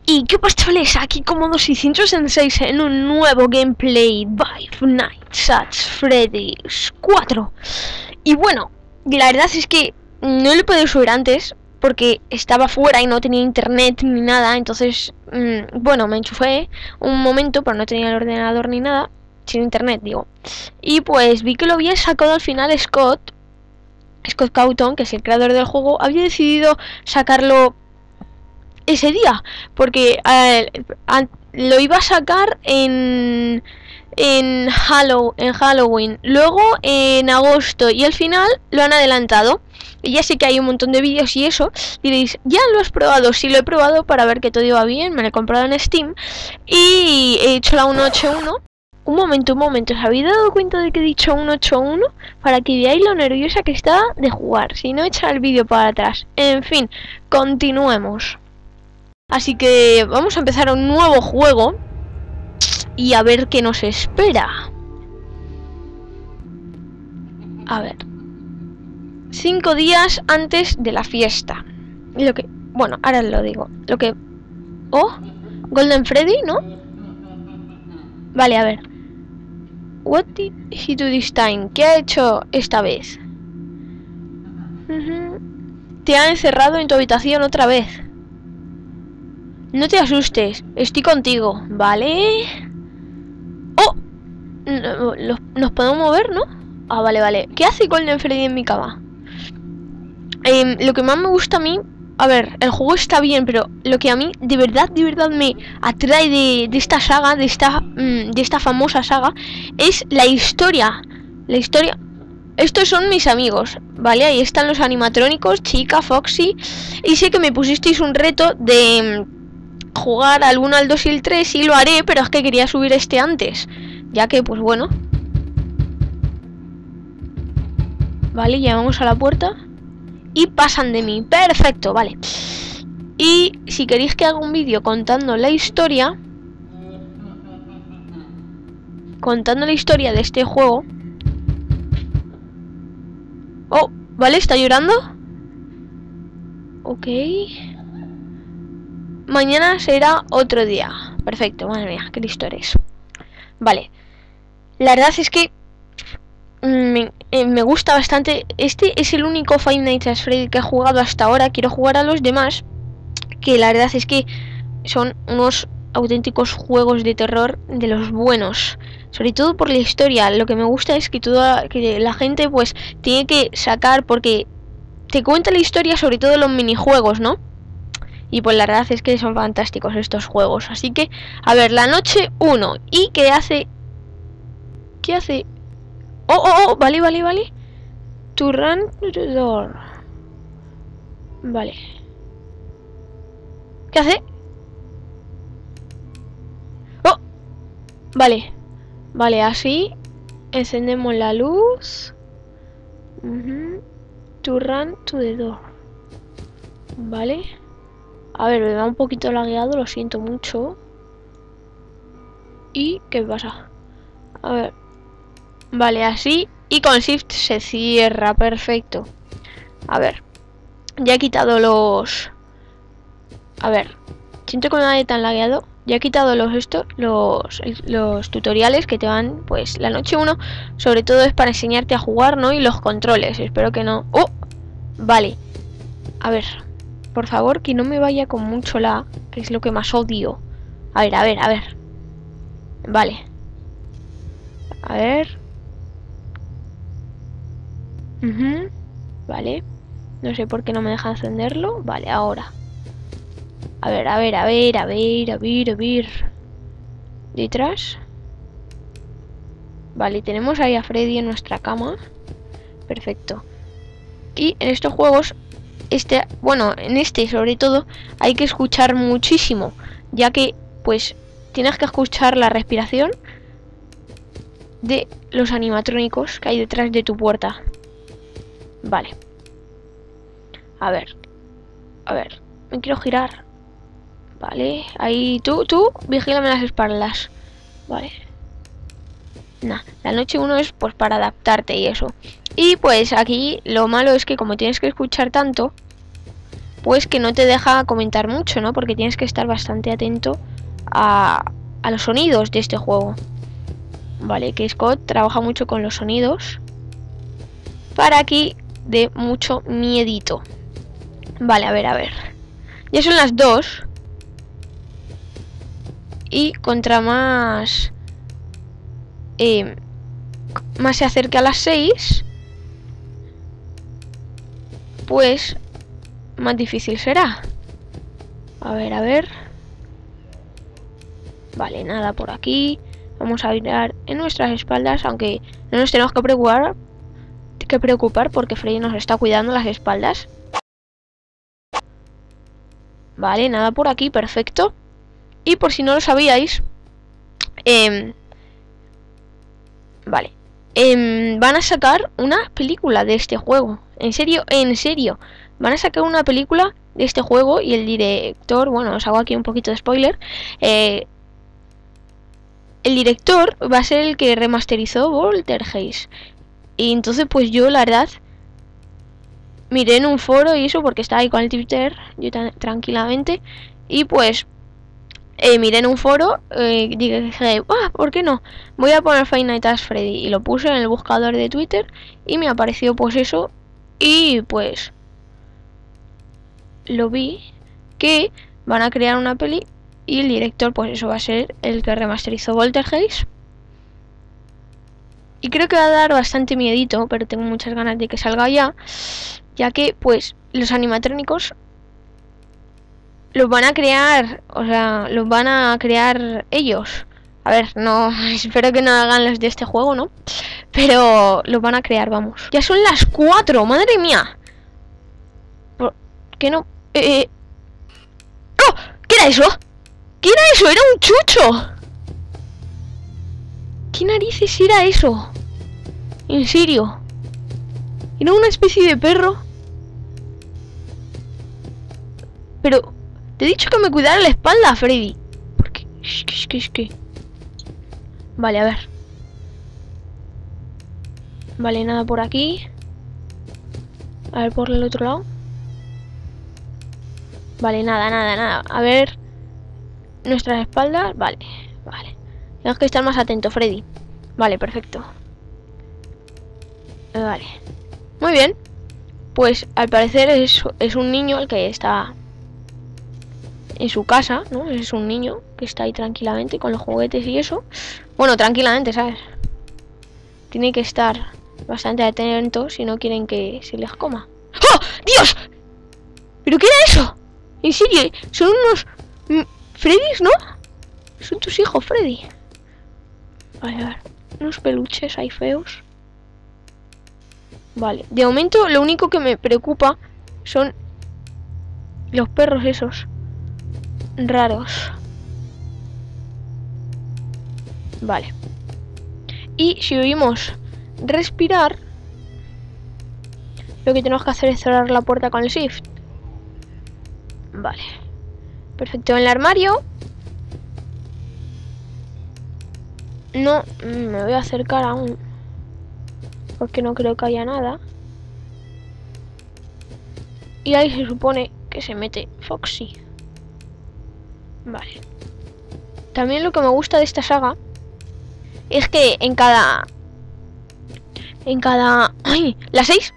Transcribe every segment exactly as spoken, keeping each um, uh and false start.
Y qué pasa, chavales, aquí Komodo seiscientos seis en un nuevo gameplay Five Nights at Freddy's cuatro. Y bueno, la verdad es que no lo he podido subir antes porque estaba fuera y no tenía internet ni nada. Entonces, mmm, bueno, me enchufé un momento, pero no tenía el ordenador ni nada. Sin internet, digo. Y pues vi que lo había sacado al final Scott Scott Cawthon, que es el creador del juego. Había decidido sacarlo ese día, porque eh, lo iba a sacar en en, Hallow, en Halloween, luego en agosto, y al final lo han adelantado. Y ya sé que hay un montón de vídeos y eso. Diréis, ¿ya lo has probado? Sí, lo he probado para ver que todo iba bien. Me lo he comprado en Steam y he hecho la uno ocho uno. Un momento, un momento, ¿os habéis dado cuenta de que he dicho uno ocho uno? Para que veáis lo nerviosa que está de jugar. Si no, echar el vídeo para atrás. En fin, continuemos. Así que vamos a empezar un nuevo juego y a ver qué nos espera. A ver. Cinco días antes de la fiesta. Lo que... Bueno, ahora lo digo. Lo que... Oh, Golden Freddy, ¿no? Vale, a ver. What did he do this time? ¿Qué ha hecho esta vez? Uh-huh. Te ha encerrado en tu habitación otra vez. No te asustes, estoy contigo, ¿vale? ¡Oh! No, no, nos podemos mover, ¿no? Ah, vale, vale. ¿Qué hace Golden Freddy en mi cama? Eh, lo que más me gusta a mí... A ver, el juego está bien, pero lo que a mí de verdad, de verdad me atrae de, de esta saga, de esta, mmm, de esta famosa saga, es la historia. La historia... Estos son mis amigos, ¿vale? Ahí están los animatrónicos, Chica, Foxy. Y sé que me pusisteis un reto de jugar al uno, al dos y el tres, y lo haré, pero es que quería subir este antes. Ya que, pues bueno. Vale, llamamos a la puerta. Y pasan de mí. Perfecto, vale. Y si queréis que haga un vídeo contando la historia, contando la historia de este juego. Oh, vale, está llorando. Ok. Mañana será otro día. Perfecto, madre mía, qué listo eres. Vale. La verdad es que Me, eh, me gusta bastante. Este es el único Five Nights at Freddy que he jugado hasta ahora. Quiero jugar a los demás, que la verdad es que son unos auténticos juegos de terror de los buenos. Sobre todo por la historia. Lo que me gusta es que toda que la gente pues tiene que sacar, porque te cuenta la historia, sobre todo los minijuegos, ¿no? Y pues la verdad es que son fantásticos estos juegos. Así que, a ver, la noche uno. ¿Y qué hace? ¿Qué hace? Oh, oh, oh, vale, vale, vale. To run to the door. Vale. ¿Qué hace? Oh, vale. Vale, así. Encendemos la luz. Uh-huh. To run to the door. Vale. A ver, me va un poquito lagueado, lo siento mucho. ¿Y qué pasa? A ver. Vale, así. Y con Shift se cierra. Perfecto. A ver. Ya he quitado los... A ver. Siento que me ha tan lagueado. Ya he quitado los estos, los, los tutoriales que te van, pues, la noche uno. Sobre todo es para enseñarte a jugar, ¿no? Y los controles. Espero que no... ¡Oh! Vale. A ver. Por favor, que no me vaya con mucho la... Que es lo que más odio. A ver, a ver, a ver. Vale. A ver... Uh-huh. Vale. No sé por qué no me deja encenderlo. Vale, ahora. A ver, a ver, a ver, a ver, a ver, a ver. Detrás. Vale, tenemos ahí a Freddy en nuestra cama. Perfecto. Y en estos juegos, este, bueno, en este sobre todo, hay que escuchar muchísimo. Ya que, pues, tienes que escuchar la respiración de los animatrónicos que hay detrás de tu puerta. Vale. A ver. A ver. Me quiero girar. Vale. Ahí. Tú, tú. Vigílame las espaldas. Vale. Nah. La noche uno es pues para adaptarte y eso. Y pues aquí lo malo es que como tienes que escuchar tanto, pues que no te deja comentar mucho, ¿no? Porque tienes que estar bastante atento a, a los sonidos de este juego. Vale, que Scott trabaja mucho con los sonidos para que dé mucho miedito. Vale, a ver, a ver. Ya son las dos. Y contra más... Eh, más se acerca a las seis, pues más difícil será. A ver, a ver. Vale, nada por aquí. Vamos a mirar en nuestras espaldas, aunque no nos tenemos que preocupar, que preocupar porque Freddy nos está cuidando las espaldas. Vale, nada por aquí, perfecto. Y por si no lo sabíais, eh, vale, eh, van a sacar una película de este juego. En serio, en serio, van a sacar una película de este juego y el director, bueno, os hago aquí un poquito de spoiler. Eh, el director va a ser el que remasterizó Poltergeist. Y entonces, pues yo, la verdad, miré en un foro y eso, porque estaba ahí con el Twitter, yo tranquilamente, y pues eh, miré en un foro, eh, dije, ah, ¿por qué no? Voy a poner Five Nights at Freddy, y lo puse en el buscador de Twitter, y me apareció pues eso, y pues lo vi, que van a crear una peli, y el director pues eso va a ser el que remasterizó Poltergeist. Y creo que va a dar bastante miedito, pero tengo muchas ganas de que salga ya, ya que pues los animatrónicos los van a crear, o sea, los van a crear ellos. A ver, no, espero que no hagan los de este juego, ¿no? Pero los van a crear, vamos. Ya son las cuatro, madre mía. ¿Por qué no? Eh, eh. ¡Oh! ¿Qué era eso? ¿Qué era eso? Era un chucho. ¿Qué narices era eso? En serio. Era una especie de perro. Pero te he dicho que me cuidara la espalda, Freddy. ¿Por qué? Es que, es que, es que... Vale, a ver. Vale, nada por aquí. A ver por el otro lado. Vale, nada, nada, nada. A ver nuestras espaldas. Vale, vale. Tenemos que estar más atentos, Freddy. Vale, perfecto. Vale. Muy bien. Pues al parecer es, es un niño el que está en su casa, ¿no? Es un niño que está ahí tranquilamente con los juguetes y eso. Bueno, tranquilamente, ¿sabes? Tiene que estar bastante atento si no quieren que se les coma. ¡Oh! ¡Dios! ¿Pero qué era eso? En serio, son unos... ¿Freddys, no? Son tus hijos, Freddy. Vale, a ver. Unos peluches ahí feos. Vale. De momento, lo único que me preocupa son los perros esos raros. Vale. Y si oímos respirar, lo que tenemos que hacer es cerrar la puerta con el shift. Vale. Perfecto. En el armario no me voy a acercar aún, porque no creo que haya nada. Y ahí se supone que se mete Foxy. Vale. También lo que me gusta de esta saga es que en cada... En cada... ¡Ay! ¿Las seis?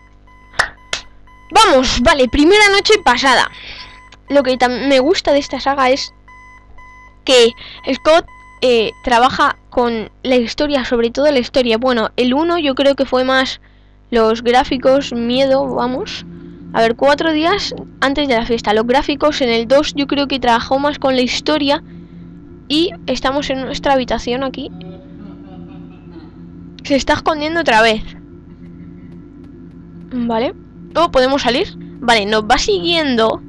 Vamos, vale, primera noche pasada. Lo que también me gusta de esta saga es que Scott eh, trabaja con la historia, sobre todo la historia. Bueno, el uno yo creo que fue más los gráficos, miedo, vamos. A ver, cuatro días antes de la fiesta. Los gráficos en el dos yo creo que trabajó más con la historia. Y estamos en nuestra habitación aquí. Se está escondiendo otra vez. Vale. ¿O podemos salir? Vale, nos va siguiendo.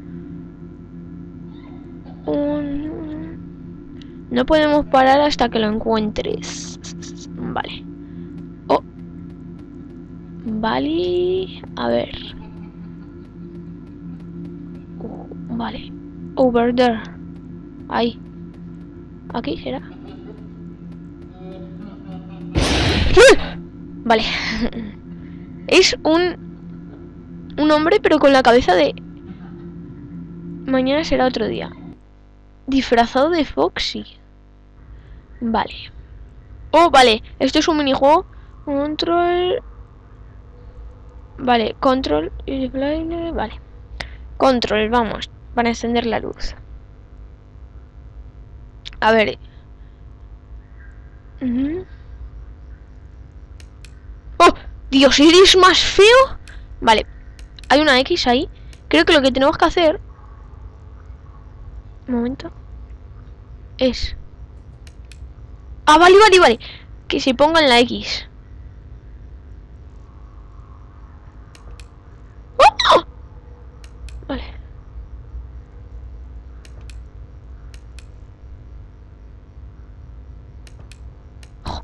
Un... No podemos parar hasta que lo encuentres. Vale. Oh. Vale. A ver. Uh, vale. Over there. Ahí. Aquí será. Vale. Es un... Un hombre pero con la cabeza de... mañana será otro día. Disfrazado de Foxy. Vale. Oh, vale. Esto es un minijuego. Control. Vale, control. Vale. Control, vamos. Para encender la luz. A ver. Uh-huh. ¡Oh! ¡Dios, eres más feo! Vale. Hay una X ahí. Creo que lo que tenemos que hacer... Un momento. Es... Ah, vale, vale, vale. Que se ponga en la X. ¡Oh! Vale. Oh,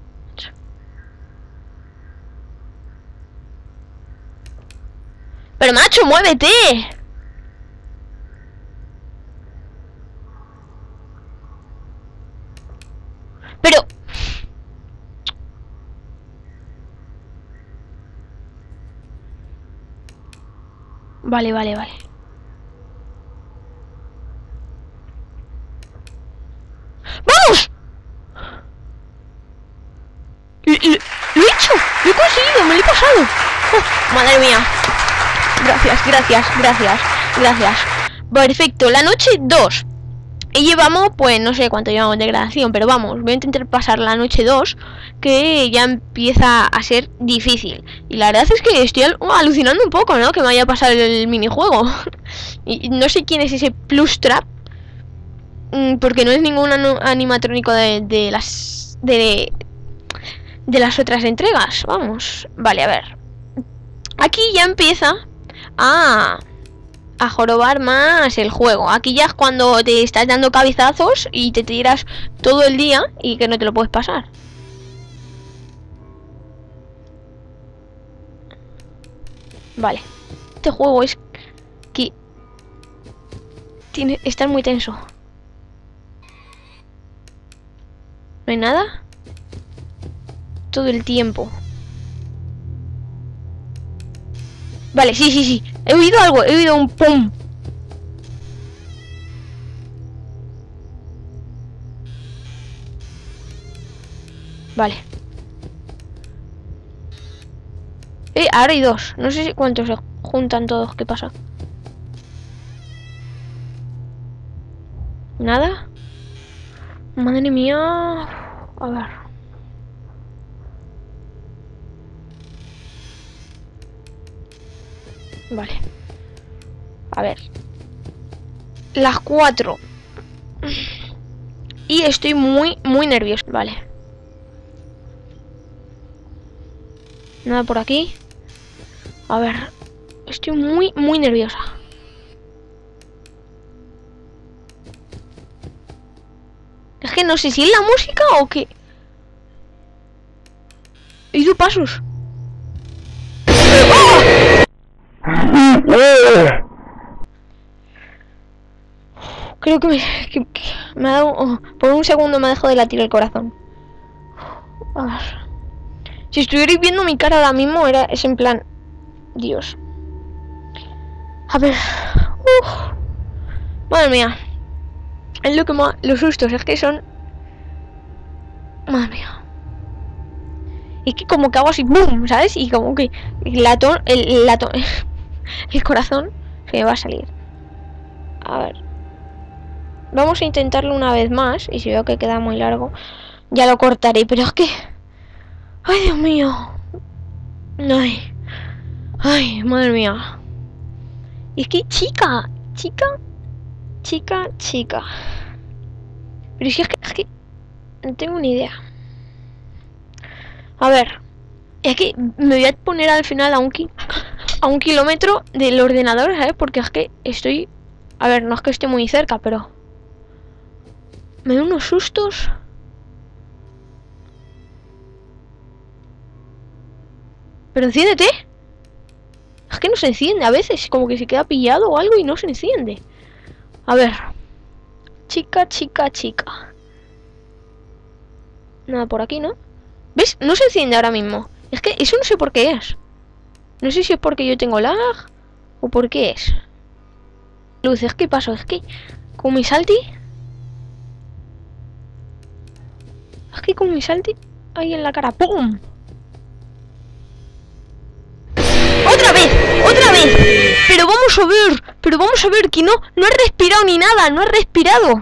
pero macho, muévete. Pero... Vale, vale, vale. ¡Vamos! Lo, lo, lo he hecho. Lo he conseguido. Me lo he pasado. Oh, madre mía. Gracias, gracias, gracias, gracias. Perfecto. La noche dos. Y llevamos, pues no sé cuánto llevamos de grabación, pero vamos, voy a intentar pasar la noche dos, que ya empieza a ser difícil. Y la verdad es que estoy al alucinando un poco, ¿no? Que me haya pasado el minijuego. Y no sé quién es ese Plus Trap, porque no es ningún animatrónico de, de las de, de las otras entregas. Vamos, vale, a ver. Aquí ya empieza a... a jorobar más el juego. Aquí ya es cuando te estás dando cabezazos y te tiras todo el día y que no te lo puedes pasar. Vale. Este juego es que tiene está muy tenso. ¿No hay nada? Todo el tiempo. Vale, sí, sí, sí. He oído algo, he oído un pum. Vale. Eh, ahora hay dos. No sé si cuántos se juntan todos. ¿Qué pasa? ¿Nada? Madre mía. A ver. Vale. A ver. Las cuatro. Y estoy muy, muy nervioso. Vale. Nada por aquí. A ver. Estoy muy, muy nerviosa. Es que no sé si es la música o qué. He oído pasos. Creo que me, que, que me ha dado... Oh, por un segundo me ha dejado de latir el corazón. A ver. Si estuvierais viendo mi cara ahora mismo, era, es en plan... Dios. A ver. Uf. Madre mía. Es lo que más... Los sustos, es que son... Madre mía. Y que como que hago así, ¡boom! ¿Sabes? Y como que... El latón... El latón... El corazón se me va a salir. A ver. Vamos a intentarlo una vez más. Y si veo que queda muy largo, ya lo cortaré. Pero es que... ¡Ay, Dios mío! ¡Ay! ¡Ay, madre mía! Y es que, chica, chica, chica, chica. Pero si es que, es que... No tengo ni idea. A ver. Es que me voy a poner al final a un, ki a un kilómetro del ordenador, ¿sabes? Porque es que estoy... A ver, no es que esté muy cerca, pero... Me da unos sustos. Pero enciéndete. Es que no se enciende a veces. Como que se queda pillado o algo y no se enciende. A ver. Chica, chica, chica. Nada por aquí, ¿no? ¿Ves? No se enciende ahora mismo. Es que eso no sé por qué es. No sé si es porque yo tengo lag o por qué es. luces. ¿Qué pasó? Es que con mi salti... Es que con mi salti... Ahí en la cara. ¡Pum! ¡Otra vez! ¡Otra vez! Pero vamos a ver. Pero vamos a ver que no... No he respirado ni nada. No he respirado.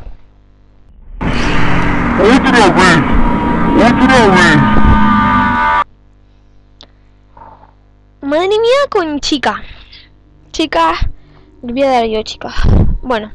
¡Otra vez! ¡Otra vez! Madre mía, con chica. Chica. Le voy a dar yo, chica. Bueno.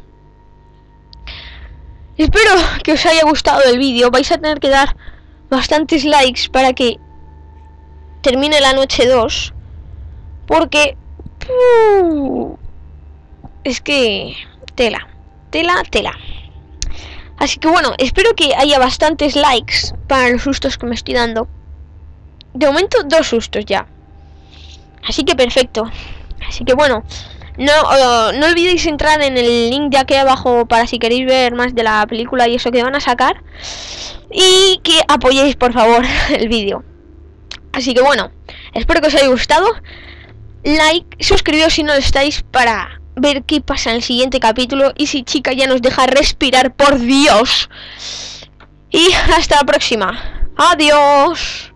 Espero que os haya gustado el vídeo. Vais a tener que dar bastantes likes para que termine la noche dos. Porque... Uh, es que... Tela. Tela, tela. Así que bueno, espero que haya bastantes likes para los sustos que me estoy dando. De momento, dos sustos ya. Así que perfecto. Así que bueno, no, uh, no olvidéis entrar en el link de aquí abajo para si queréis ver más de la película y eso que van a sacar. Y que apoyéis por favor el vídeo. Así que bueno, espero que os haya gustado. Like, suscribíos si no lo estáis para ver qué pasa en el siguiente capítulo. Y si chica ya nos deja respirar, por Dios. Y hasta la próxima. Adiós.